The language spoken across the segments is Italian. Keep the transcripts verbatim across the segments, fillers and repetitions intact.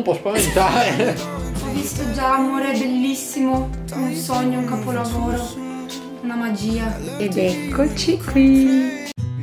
po' spaventare. Ho visto già, amore, è bellissimo. È un sogno, un capolavoro, una magia. Ed eccoci qui.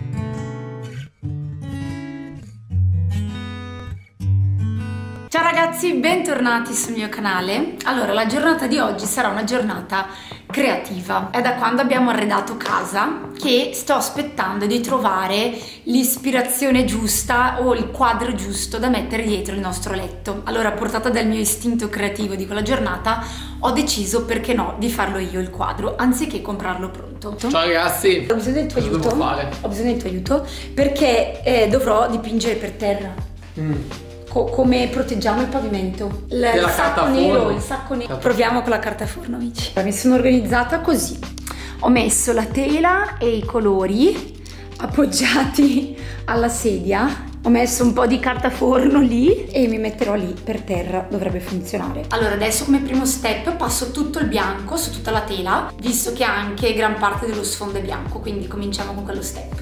Ciao ragazzi, bentornati sul mio canale. Allora, la giornata di oggi sarà una giornata creativa. È da quando abbiamo arredato casa che sto aspettando di trovare l'ispirazione giusta o il quadro giusto da mettere dietro il nostro letto. Allora, portata dal mio istinto creativo di quella giornata, ho deciso, perché no, di farlo io il quadro, anziché comprarlo pronto. Ciao ragazzi! Ho bisogno del tuo Cosa aiuto. devo fare? Ho bisogno del tuo aiuto perché eh, dovrò dipingere per terra. Mm. Come proteggiamo il pavimento, il, il sacco nero, il sacco nero. Proviamo con la carta forno, amici. Mi sono organizzata così: ho messo la tela e i colori appoggiati alla sedia, ho messo un po' di carta forno lì e mi metterò lì per terra, dovrebbe funzionare. Allora, adesso come primo step passo tutto il bianco su tutta la tela, visto che anche gran parte dello sfondo è bianco, quindi cominciamo con quello step.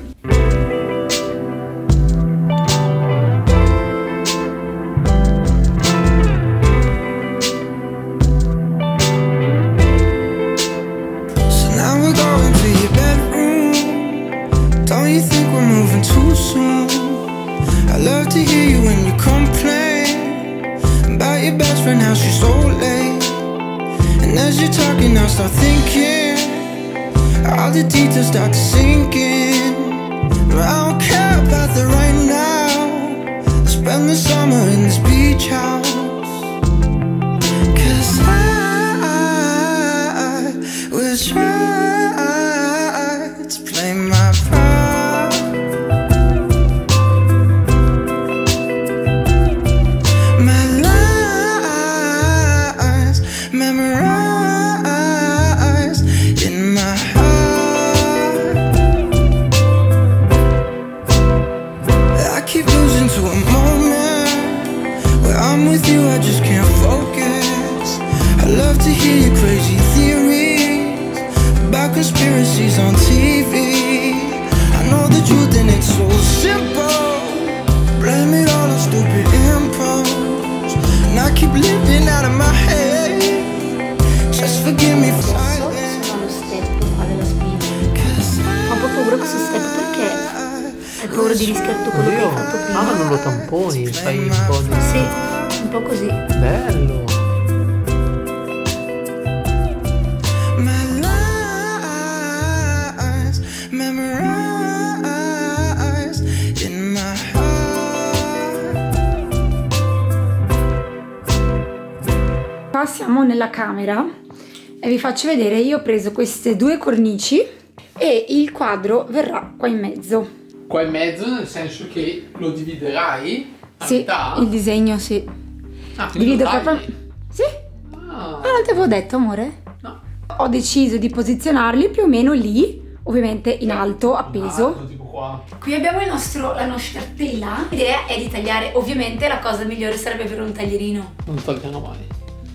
Now she's so late, and as you're talking I start thinking, all the details start to sink in. I don't care about the right now, spend the summer in this beach house, cause I, I will try to play my part. Conspiracies on T V, I know the truth and it's so simple. Blame it all on stupid impulse, and I keep living out of my head. Just forgive me for silence. Sono allo step qua della spina. Ho un po' paura questo step perché hai paura di rischiare tutto quello che hai fatto prima. Ah, ma non lo tamponi, fai un po' di... Sì, un po' così. Bello. Qua siamo nella camera e vi faccio vedere, io ho preso queste due cornici e il quadro verrà qua in mezzo. Qua in mezzo nel senso che lo dividerai a sì, metà? Il disegno, sì. Ah, divido proprio... Sì? Ah. Ah, non te avevo detto, amore? No. Ho deciso di posizionarli più o meno lì, ovviamente in alto, appeso. Alto, tipo qua. Qui abbiamo il nostro, la nostra tela. L'idea è di tagliare, ovviamente la cosa migliore sarebbe avere un taglierino. Non tagliano mai.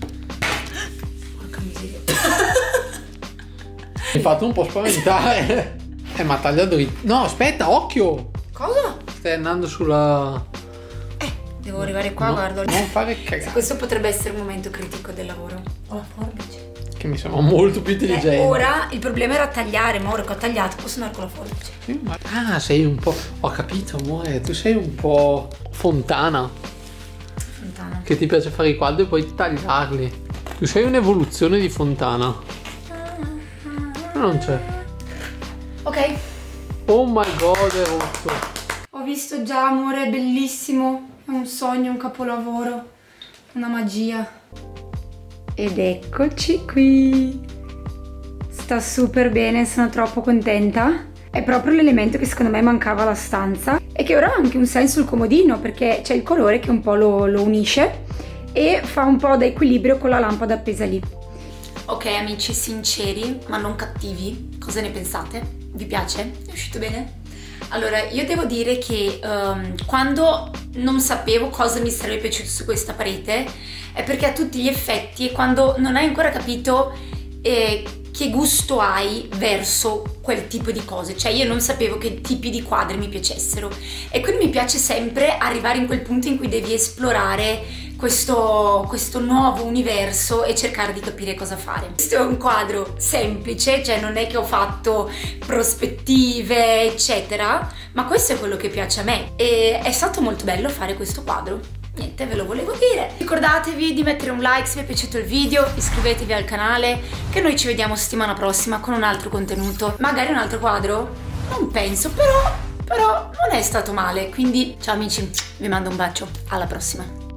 Porca miseria. Mi hai fatto un po' spaventare. Eh, ma taglia dritto. No, aspetta, occhio. Cosa? Stai andando sulla... Eh, devo arrivare qua, no, guardo. Non fare cagare. Questo potrebbe essere un momento critico del lavoro. Ho la forbice. Che mi sembra molto più intelligente. Eh, ora il problema era tagliare, ma ora che ho tagliato posso andare con la forbice. Sì, ma... Ah, sei un po'... Ho capito, amore, tu sei un po' Fontana. Fontana. Che ti piace fare i quadri e poi tagliarli. Tu sei un'evoluzione di Fontana. Ma non c'è. Ok. Oh my god, è rotto. Ho visto già, amore, è bellissimo. È un sogno, un capolavoro, una magia. Ed eccoci qui. Sta super bene, sono troppo contenta. È proprio l'elemento che secondo me mancava alla stanza e che ora ha anche un senso il comodino, perché c'è il colore che un po' lo, lo unisce e fa un po' da equilibrio con la lampada appesa lì. Ok amici, sinceri ma non cattivi, cosa ne pensate? Vi piace? È uscito bene? Allora, io devo dire che um, quando non sapevo cosa mi sarebbe piaciuto su questa parete è perché a tutti gli effetti è quando non hai ancora capito eh, che gusto hai verso quel tipo di cose, cioè io non sapevo che tipi di quadri mi piacessero e quindi mi piace sempre arrivare in quel punto in cui devi esplorare questo, questo nuovo universo e cercare di capire cosa fare. Questo è un quadro semplice, cioè non è che ho fatto prospettive eccetera, ma questo è quello che piace a me e è stato molto bello fare questo quadro. Niente, ve lo volevo dire. Ricordatevi di mettere un like se vi è piaciuto il video, iscrivetevi al canale, che noi ci vediamo settimana prossima con un altro contenuto. Magari un altro quadro? Non penso, però, però non è stato male. Quindi ciao amici, vi mando un bacio, alla prossima.